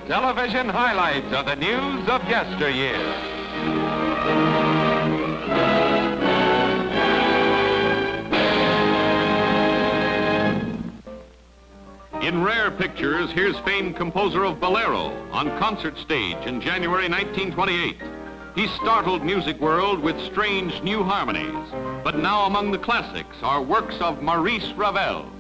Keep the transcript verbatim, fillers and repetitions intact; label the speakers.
Speaker 1: Television highlights of the news of yesteryear. In rare pictures, here's famed composer of Bolero on concert stage in January nineteen twenty-eight. He startled music world with strange new harmonies. But now among the classics are works of Maurice Ravel.